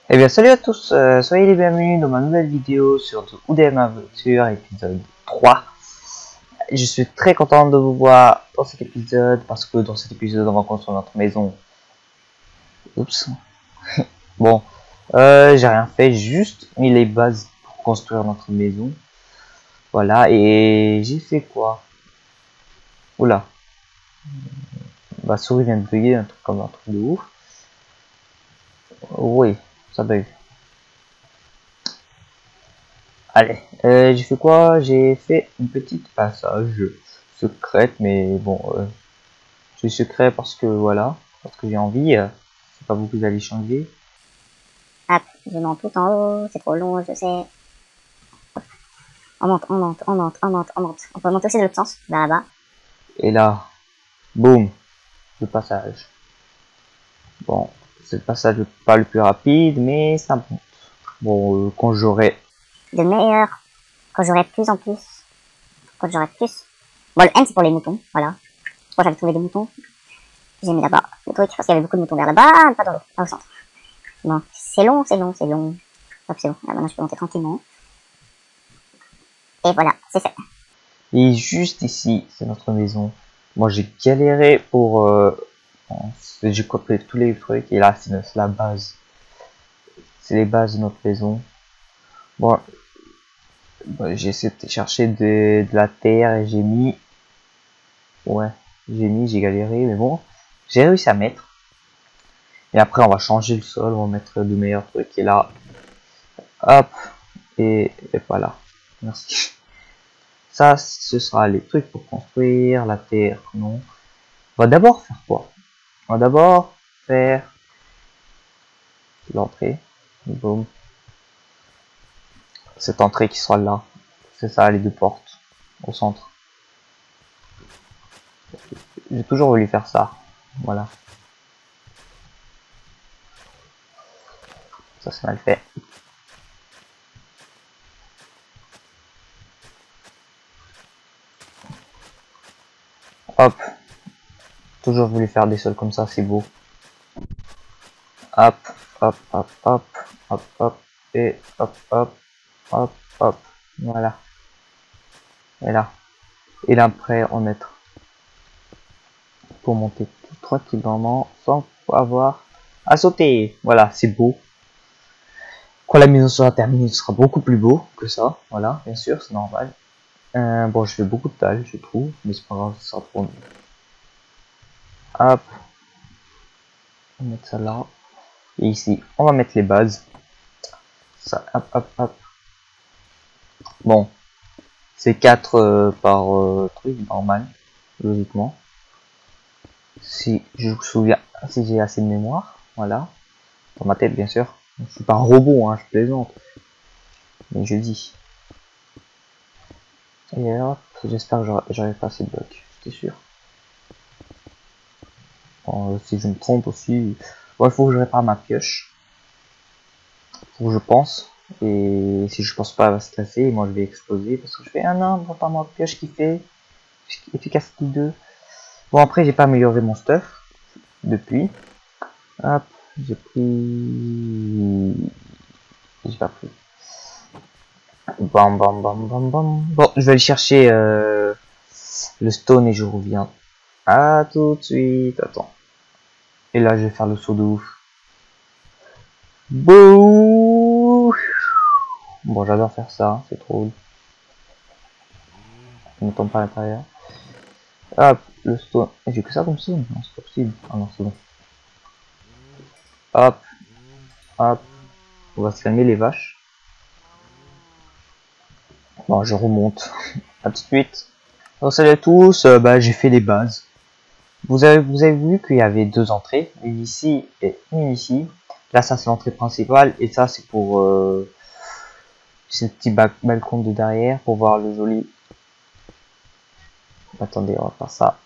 Eh bien salut à tous, soyez les bienvenus dans ma nouvelle vidéo sur The UDM Aventure épisode 3. Je suis très content de vous voir dans cet épisode parce que dans cet épisode on va construire notre maison. Oups. Bon, j'ai rien fait, j'ai juste mis les bases pour construire notre maison. Voilà, et j'ai fait quoi? Oula, ma souris vient de bugger, un truc comme un truc de ouf. Oui, ça bug. Allez, j'ai fait quoi? J'ai fait une petite passage secrète, mais bon, c'est secret parce que voilà, parce que j'ai envie. C'est pas vous que vous allez changer. Hop, je monte tout en haut, c'est trop long, je sais. On monte, on monte, on monte, on monte, on monte. On peut monter aussi de l'autre sens, vers là-bas. Et là, boum, le passage. Bon, c'est le passage pas le plus rapide, mais ça monte. Bon, quand j'aurai De meilleur, quand j'aurai plus en plus. Quand j'aurai plus. Bon, le N c'est pour les moutons, voilà. Moi j'avais trouvé des moutons. J'ai mis là-bas le truc, parce qu'il y avait beaucoup de moutons vers là-bas, pas dans l'eau, pas au centre. Bon, c'est long, c'est long, c'est long. Hop, c'est bon, là maintenant je peux monter tranquillement. Et voilà, c'est fait. et juste ici, c'est notre maison. Moi, j'ai galéré pour j'ai copié tous les trucs et là, c'est la base. C'est les bases de notre maison. Bon, j'ai essayé de chercher de la terre et j'ai mis. Ouais, j'ai galéré, mais bon, j'ai réussi à mettre. Et après, on va changer le sol, on va mettre de meilleurs trucs. Et là, hop, et voilà. Merci. Ça, ce sera les trucs pour construire la terre, non. On va d'abord faire quoi? On va d'abord faire l'entrée. Boum. Cette entrée qui sera là. C'est ça, les deux portes au centre. J'ai toujours voulu faire ça. Voilà. Ça, c'est mal fait. Hop. Toujours voulu faire des sols comme ça, c'est beau. Hop, hop, hop, hop, hop, hop, et hop, hop, hop, hop. Voilà. Et là. Et là, après, on mettre pour monter tout tranquillement sans avoir à sauter. Voilà, c'est beau. Quand la maison sera terminée, ce sera beaucoup plus beau que ça. Voilà, bien sûr, c'est normal. Bon, je fais beaucoup de dalles, je trouve, mais c'est pas grave, ça sera trop mieux. Hop, on va mettre ça là. Et ici, on va mettre les bases. Ça, hop, hop, hop. Bon, c'est 4 par truc normal, logiquement. Si je me souviens, si j'ai assez de mémoire, voilà. Dans ma tête, bien sûr. Je suis pas un robot, hein, je plaisante. Mais je dis. Et hop, j'espère que j'aurai pas assez de blocs, j'étais sûr. Bon, si je me trompe aussi, bon, il faut que je répare ma pioche. Faut que je pense. Et si je pense pas, elle va se casser et moi je vais exploser parce que je fais un an pour ma pioche qui fait efficacité 2. Bon, après, j'ai pas amélioré mon stuff depuis. Hop, j'ai pris. J'ai pas pris. Bam, bam, bam, bam, bam. Bon, je vais aller chercher le stone et je reviens. À tout de suite. Attends. Et là, je vais faire le saut de ouf. Bouh. Bon, j'adore faire ça, c'est trop. Je ne tombe pas à l'intérieur. Hop, le stone. J'ai que ça comme stone? Non, c'est pas possible. Ah non, c'est bon. Hop, hop. On va se calmer les vaches. Bon, je remonte. À tout de suite. Donc, salut à tous. Bah, j'ai fait les bases. Vous avez vu qu'il y avait 2 entrées, une ici et une ici. Là, ça c'est l'entrée principale et ça c'est pour ce petit balcon de derrière pour voir le joli. Attendez, on va faire ça.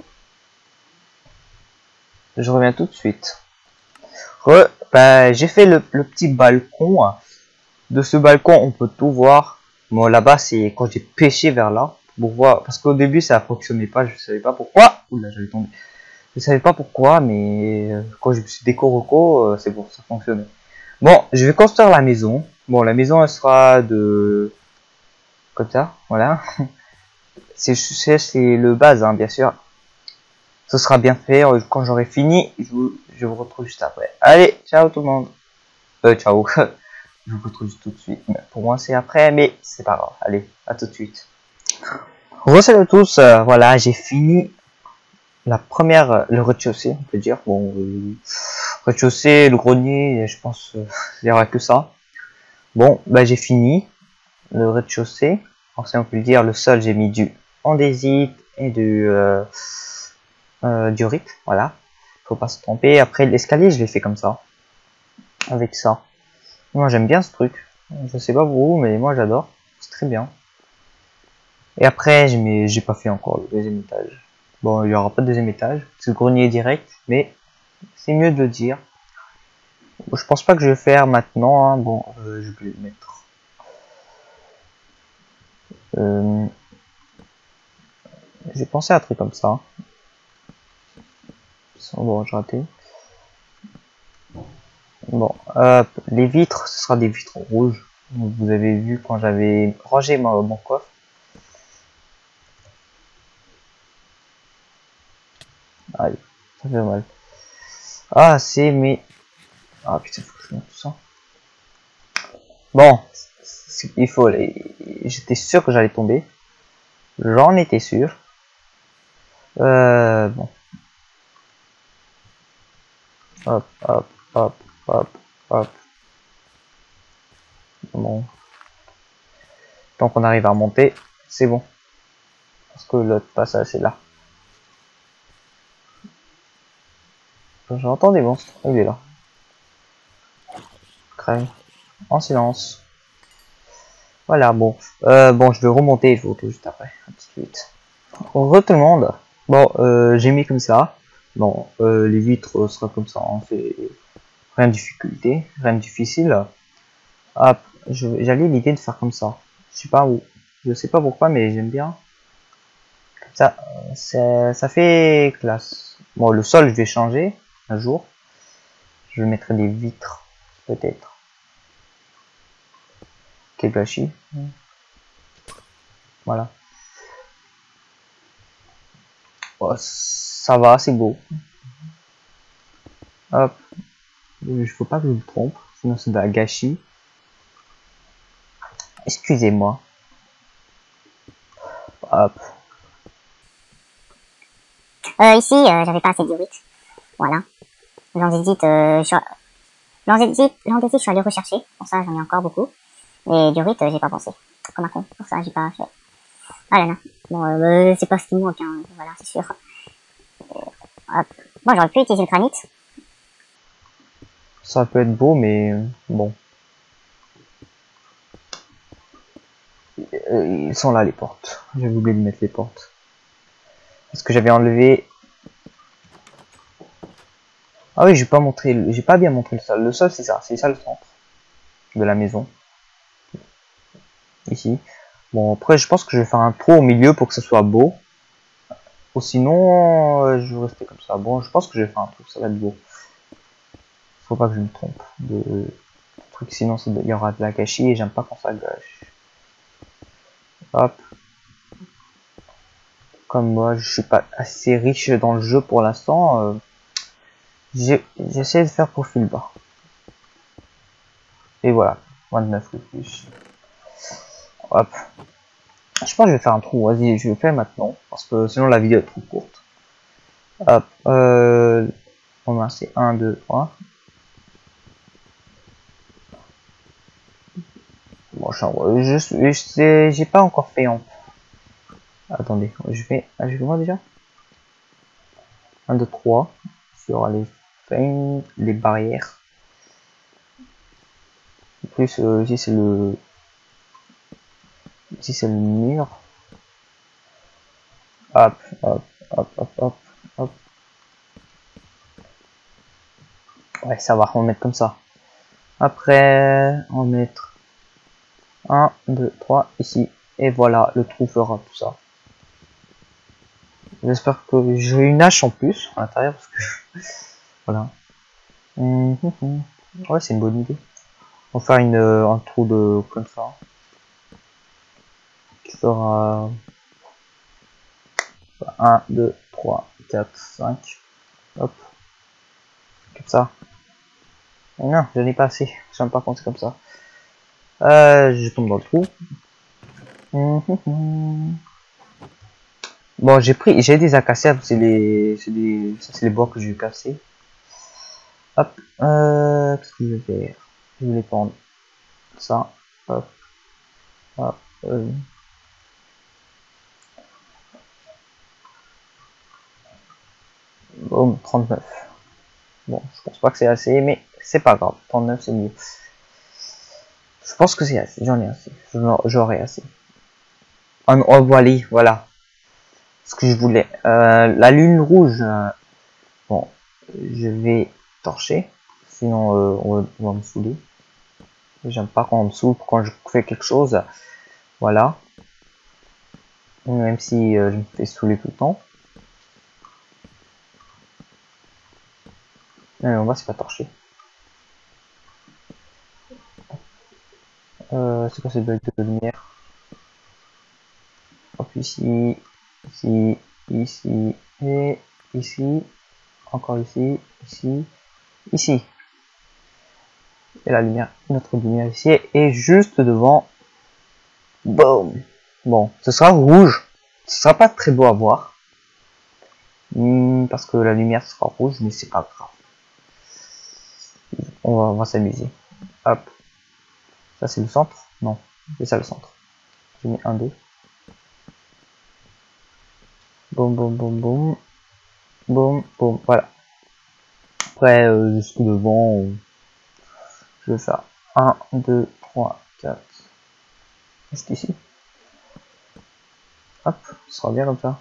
Je reviens tout de suite. Bah, j'ai fait le petit balcon. De ce balcon, on peut tout voir. Bon, là-bas, c'est quand j'ai pêché vers là pour voir, parce qu'au début ça fonctionnait pas, je savais pas pourquoi. Oula, j'avais tombé. Je savais pas pourquoi, mais quand je me suis déco reco, c'est bon, ça fonctionnait. Bon, je vais construire la maison. Bon, la maison, elle sera de... Comme ça, voilà. C'est le base, hein, bien sûr. Ce sera bien fait. Quand j'aurai fini, je vous retrouve juste après. Allez, ciao tout le monde. Ciao. Je vous retrouve tout de suite. Pour moi, c'est après, mais c'est pas grave. Allez, à tout de suite. Salut à tous. Voilà, j'ai fini la première, le rez-de-chaussée, on peut dire. Bon, rez-de-chaussée, le grenier, je pense, il y aura que ça. Bon, bah j'ai fini le rez-de-chaussée. Alors, si on peut le dire, le sol, j'ai mis du andésite et du diorite. Voilà, faut pas se tromper. Après, l'escalier, je l'ai fait comme ça, avec ça. Moi, j'aime bien ce truc. Je sais pas vous, mais moi, j'adore. C'est très bien. Et après, j'ai pas fait encore le deuxième étage. Bon, il y aura pas de deuxième étage. C'est le grenier direct, mais c'est mieux de le dire. Je pense pas que je vais faire maintenant. Hein. Bon, je vais le mettre. J'ai pensé à un truc comme ça. Bon, j'ai raté. Bon, les vitres, ce sera des vitres rouges. Vous avez vu quand j'avais rangé mon coffre. Aïe, ça fait mal. Ah, c'est mes... Ah putain, faut que je mette tout ça. Bon, il faut... J'étais sûr que j'allais tomber. J'en étais sûr. Bon. Hop, hop, hop, hop, hop. Bon. Tant qu'on arrive à remonter, c'est bon. Parce que l'autre passage, c'est là. J'entends des monstres. Il est là. Crème. En silence. Voilà, bon. Bon, je vais remonter et je vous retrouve juste après. Un petit vite. Re tout le monde. Bon, j'ai mis comme ça. Bon, les vitres sera comme ça. On fait rien de difficulté, rien de difficile. Hop, j'avais l'idée de faire comme ça. Je sais pas où. Je sais pas pourquoi, mais j'aime bien. Comme ça, ça fait classe. Bon, le sol, je vais changer un jour. Je vais mettre des vitres, peut-être. Kebashi. Voilà. Oh, ça va, c'est beau. Hop. Il faut pas que je me trompe, sinon c'est de la gâchis. Excusez-moi. Hop. Ici, j'avais pas assez de diorite. Voilà. L'andésite, l'andésite, je suis allé rechercher. Pour ça, j'en ai encore beaucoup. Et diorite, j'ai pas pensé. Comme un con. Pour ça, j'ai pas fait. Ah là là. Bon, c'est pas ce qui me manque, hein. Voilà, c'est sûr. Hop. Bon, j'aurais pu utiliser le granit. Ça peut être beau, mais bon. Ils sont là, les portes. J'avais oublié de mettre les portes. Parce que j'avais enlevé... Ah oui, j'ai pas bien montré le sol. Le sol, c'est ça le centre de la maison. Ici. Bon, après, je pense que je vais faire un trou au milieu pour que ça soit beau. Ou sinon, je vais rester comme ça. Bon, je pense que je vais faire un trou, ça va être beau. Faut pas que je me trompe de truc, sinon il y aura de la gâchis et j'aime pas quand ça gâche. Hop. Comme moi, je suis pas assez riche dans le jeu pour l'instant, j'essaie de faire profil bas. Et voilà, 29 de plus. Hop. Je pense que je vais faire un trou, vas-y, je vais le faire maintenant, parce que sinon la vidéo est trop courte. Hop, on va c'est 1, 2, 3. Bon, j'ai pas encore fait en... Attendez, je vais voir déjà. 1, 2, 3, sur les barrières. En plus, ici c'est le... Ici c'est le mur. Hop, hop, hop, hop, hop, hop. Ouais, ça va, on va mettre comme ça. Après, on va mettre 1, 2, 3 ici. Et voilà, le trou fera tout ça. J'espère que j'ai une hache en plus à l'intérieur parce que voilà. Ouais, c'est une bonne idée. On va faire un trou de comme ça. Qui fera 1, 2, 3, 4, 5. Hop. Comme ça. Non, je n'ai pas assez. J'aime pas compter comme ça. Je tombe dans le trou. Bon, j'ai des acacias, c'est les bois que je vais casser. Hop, qu'est-ce que je vais faire? Je vais les prendre. Ça, hop, hop, boum, 39. Bon, je pense pas que c'est assez, mais c'est pas grave. 39, c'est mieux. Je pense que c'est assez, j'en ai assez. J'aurai assez. Oh, voilà. Ce que je voulais. La lune rouge, bon, je vais torcher. Sinon, on va me saouler. J'aime pas quand on me saoule quand je fais quelque chose. Voilà. Même si je me fais saouler tout le temps. On va se faire torcher. C'est quoi cette blague de lumière? Hop, ici, ici, ici, et ici, encore ici, ici, ici. Et la lumière, notre lumière ici, et juste devant. Boom. Bon, ce sera rouge. Ce sera pas très beau à voir. Parce que la lumière sera rouge, mais c'est pas grave. On va s'amuser. Hop. Ça c'est le centre? Non, c'est ça le centre. J'ai mis 1, 2. Boum, boum, boum, boum. Boum, boum, voilà. Après, jusqu'au devant, je vais faire 1, 2, 3, 4. Juste ici. Hop, ce sera bien comme ça.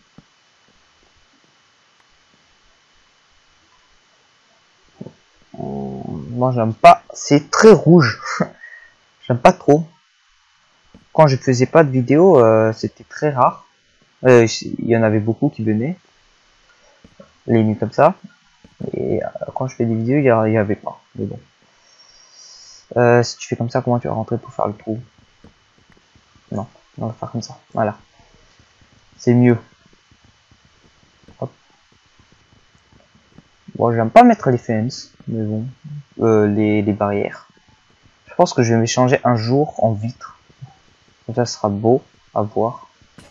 Moi, j'aime pas. C'est très rouge. J'aime pas trop. Quand je faisais pas de vidéo, c'était très rare. Il y en avait beaucoup qui venaient. Les nuits comme ça. Et quand je fais des vidéos, il y avait pas. Mais bon. Si tu fais comme ça, comment tu vas rentrer pour faire le trou? Non, on va faire comme ça. Voilà. C'est mieux. Hop. Bon, j'aime pas mettre les fences, mais bon. Les barrières. Je pense que je vais me changer un jour en vitre. Comme ça sera beau à voir.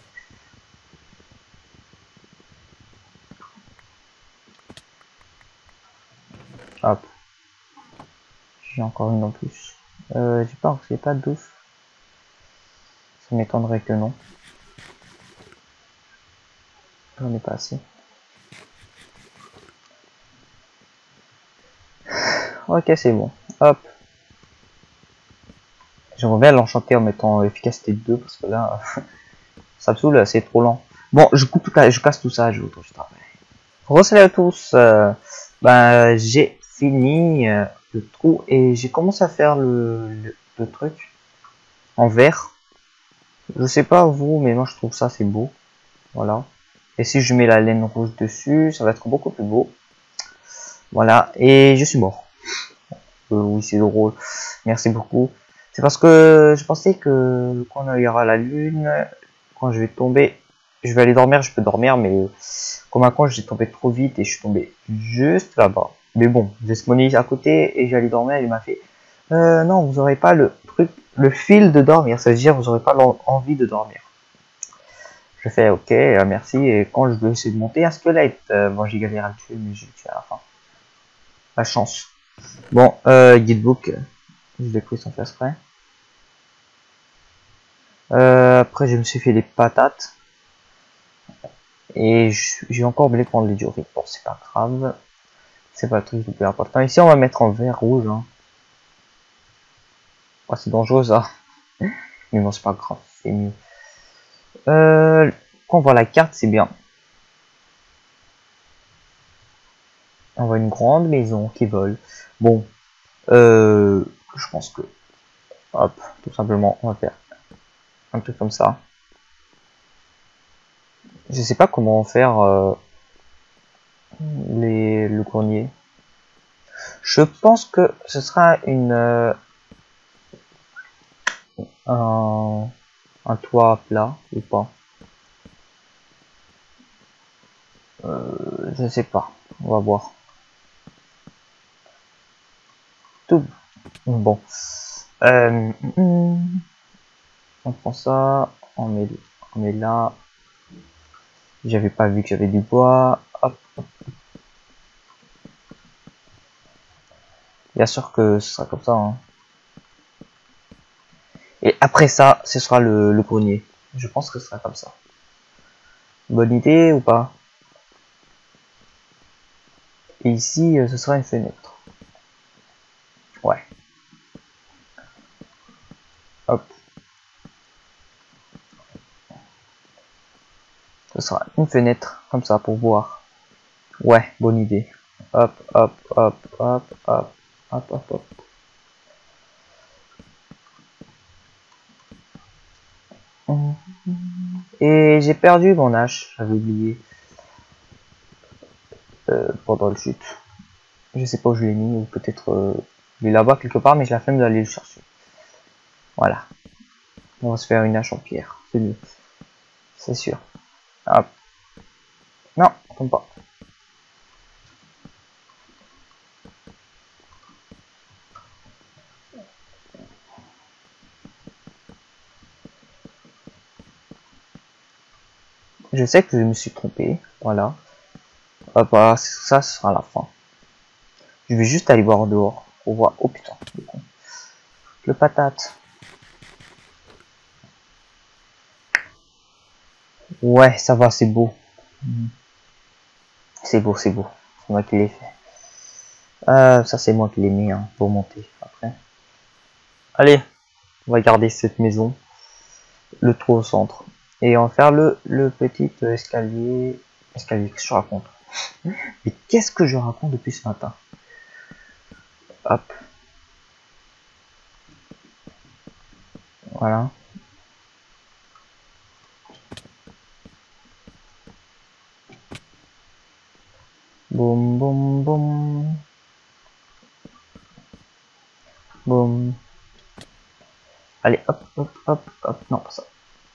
Hop. J'ai encore une en plus. J'ai pas de douche. Ça m'étonnerait que non. J'en ai pas assez. Ok, c'est bon. Hop. J'aimerais bien l'enchanter en mettant efficacité 2 parce que là, ça me saoule, c'est trop lent. Bon, je casse tout ça, je travaille. Salut à tous. J'ai fini le trou et j'ai commencé à faire le truc en vert. Je sais pas vous, mais moi je trouve ça c'est beau. Voilà. Et si je mets la laine rouge dessus, ça va être beaucoup plus beau. Voilà. Et je suis mort. Oui, c'est drôle. Merci beaucoup. C'est parce que je pensais que quand il y aura la lune, quand je vais tomber, je vais aller dormir, je peux dormir, mais comme un con, j'ai tombé trop vite et je suis tombé juste là-bas. Mais bon, j'ai spawnné à côté et j'allais dormir et il m'a fait non, vous aurez pas le truc, le fil de dormir, ça veut dire vous aurez pas envie de dormir. Je fais ok, merci, et quand je vais essayer de monter un squelette, bon j'ai galéré à le tuer, mais j'ai tué à la fin. La chance. Bon, guidebook, je l'ai pris sans faire exprès. Après, je me suis fait des patates. Et j'ai encore oublié de prendre les diorites. Bon, c'est pas grave. C'est pas le truc le plus important. Ici, on va mettre en vert rouge. Hein. Oh, c'est dangereux ça. Mais bon, c'est pas grave. C'est mieux. Quand on voit la carte, c'est bien. On voit une grande maison qui vole. Bon. Je pense que... Hop, tout simplement, on va faire un truc comme ça. Je sais pas comment faire le grenier. Je pense que ce sera un toit plat ou pas. Je sais pas. On va voir. Tout bon. On prend ça. On met là. J'avais pas vu que j'avais du bois. Hop. Bien sûr que ce sera comme ça. Hein. Et après ça, ce sera le grenier. Je pense que ce sera comme ça. Bonne idée ou pas? Et ici, ce sera une fenêtre. Ouais. Hop. Ce sera une fenêtre, comme ça, pour voir. Ouais, bonne idée. Hop, hop, hop, hop, hop, hop, hop, hop. Et j'ai perdu mon hache, j'avais oublié. Pendant le chute. Je sais pas où je l'ai mis, ou peut-être il est là-bas quelque part, mais j'ai la flemme d'aller le chercher. Voilà. On va se faire une hache en pierre, c'est mieux. C'est sûr. Hop. Non, tombe pas. Je sais que je me suis trompé, voilà. Hop, voilà, ça ce sera la fin. Je vais juste aller voir dehors pour voir. Oh putain, le patate. Ouais, ça va, c'est beau. C'est beau, c'est beau. C'est moi qui l'ai fait. Ça c'est moi qui l'ai mis hein, pour monter après. Allez, on va garder cette maison. Le trou au centre. Et on va faire le petit escalier. Escalier, qu'est-ce que je raconte? Mais qu'est-ce que je raconte depuis ce matin? Hop. Voilà. Boum, boum, boum. Boum. Allez, hop, hop, hop, hop. Non, pas ça.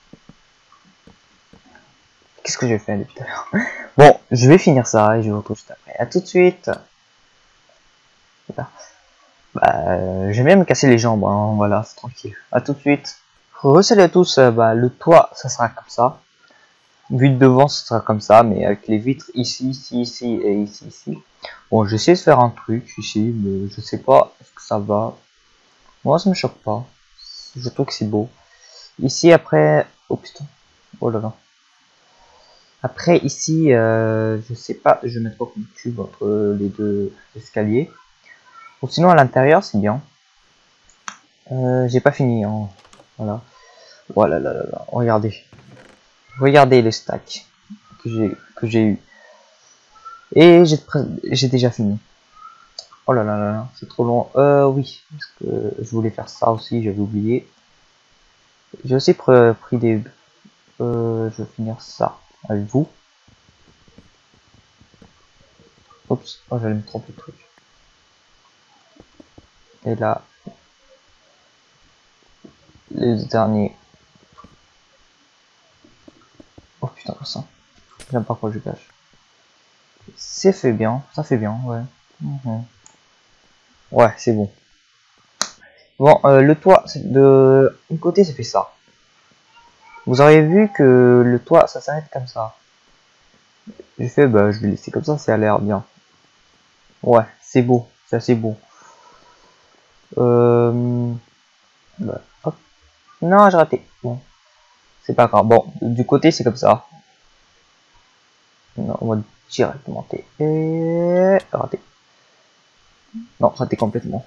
Qu'est-ce que j'ai fait depuis tout à l'heure? Bon, je vais finir ça et je vous retrouve juste après. A tout de suite. Voilà. Bah, j'aime bien me casser les jambes, hein. Voilà, c'est tranquille. A tout de suite. Salut à tous. Le toit, ça sera comme ça. Vue de devant, ce sera comme ça, mais avec les vitres ici, ici, ici et ici, ici. Bon, j'essaie de faire un truc ici, mais je sais pas est-ce que ça va. Moi, ça me choque pas. Je trouve que c'est beau. Ici, après... Oh putain. Oh là là. Après, ici, je sais pas, je vais mettre quoi comme cube entre les deux escaliers. Ou sinon, à l'intérieur, c'est bien. J'ai pas fini, hein. Voilà. Voilà, là, là, là. Regardez. Regardez les stacks que j'ai eu. Et j'ai déjà fini. Oh là là là là, c'est trop long. Oui, parce que je voulais faire ça aussi, j'avais oublié. J'ai aussi pris des... je vais finir ça avec vous. Oups, oh, j'allais me tromper de truc. Et là, les derniers. Oh putain, ça. J'aime pas quoi je cache. C'est fait bien, ça fait bien, ouais. Ouais, c'est bon. Bon, le toit, de un côté, ça fait ça. Vous auriez vu que le toit, ça s'arrête comme ça. J'ai fait, bah, je vais laisser comme ça a l'air bien. Ouais, c'est beau, c'est assez beau. Bah, hop. Non, j'ai raté. Bon, c'est pas grave. Bon, du côté, c'est comme ça. Non, on va directement et raté. Non, raté complètement.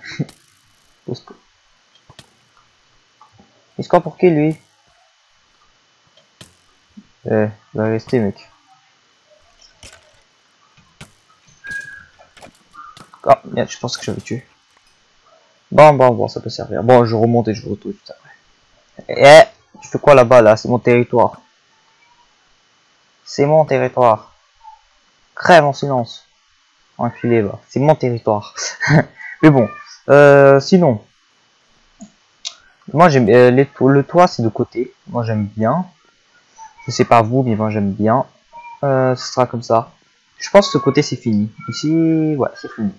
Il score pour qui lui? Il va rester mec. Ah, merde, je pense que j'avais tué. Bon, ça peut servir. Bon, je remonte et je vous retrouve tout après. Eh, tu fais quoi là-bas là? C'est mon territoire. C'est mon territoire. Crève en silence. enculé, va. C'est mon territoire. Mais bon, sinon, moi j'aime le toit, c'est de côté. Moi j'aime bien. Je sais pas vous, mais moi j'aime bien. Ce sera comme ça. Je pense que ce côté c'est fini. Ici, ouais, c'est fini.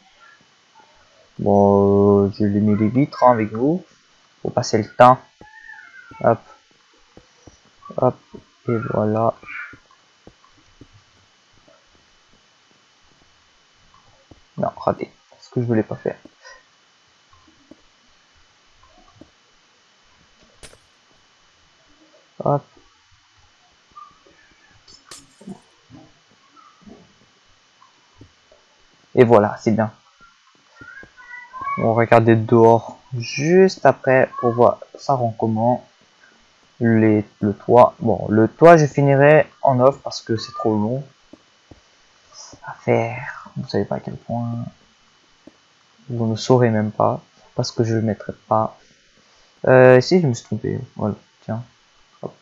Bon, je les mets les vitres hein, avec vous pour passer le temps. Hop, hop, et voilà. Non, raté. Ce que je voulais pas faire. Hop. Et voilà, c'est bien. On va regarder dehors juste après pour voir ça rend comment. Le toit. Bon, le toit, je finirai en off parce que c'est trop long à faire. Vous savez pas à quel point. Vous ne saurez même pas parce que je le mettrai pas. Si je me suis trompé. Voilà, tiens. Hop.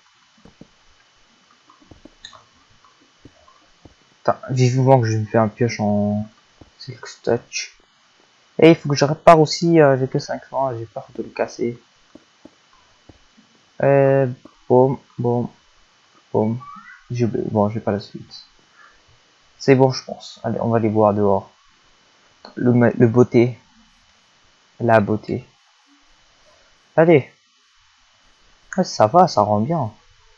Putain, vivement que je me fais un pioche en silk touch. Et il faut que je répare aussi. J'ai que 500, j'ai peur de le casser. Boum, boum, boum. Bon, j'ai pas la suite. C'est bon, je pense. Allez, on va les voir dehors. Le beauté. La beauté. Allez. Ah, ça va, ça rend bien.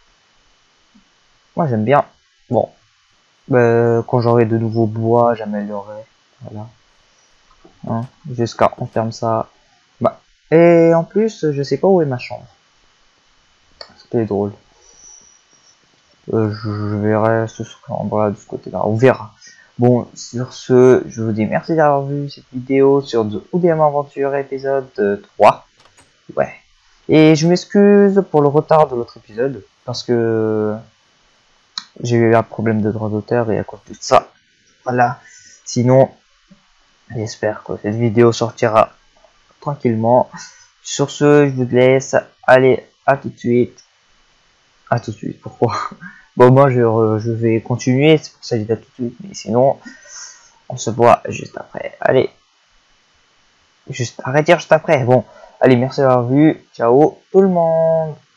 Moi, j'aime bien. Bon. Quand j'aurai de nouveaux bois, j'améliorerai. Voilà. Hein, jusqu'à on ferme ça. Bah. Et en plus, je sais pas où est ma chambre. C'était drôle. Je verrai ce sera de ce côté-là. On verra. Bon, sur ce, je vous dis merci d'avoir vu cette vidéo sur The Houdem Aventure épisode 3. Ouais. Et je m'excuse pour le retard de l'autre épisode, parce que j'ai eu un problème de droit d'auteur et à cause de ça. Voilà. Sinon, j'espère que cette vidéo sortira tranquillement. Sur ce, je vous laisse. Allez, à tout de suite. À tout de suite, pourquoi? Bon, moi, je vais continuer, c'est pour ça que je dis à tout de suite, mais sinon, on se voit juste après. Allez, juste, arrêtez juste après. Bon, allez, merci d'avoir vu. Ciao, tout le monde.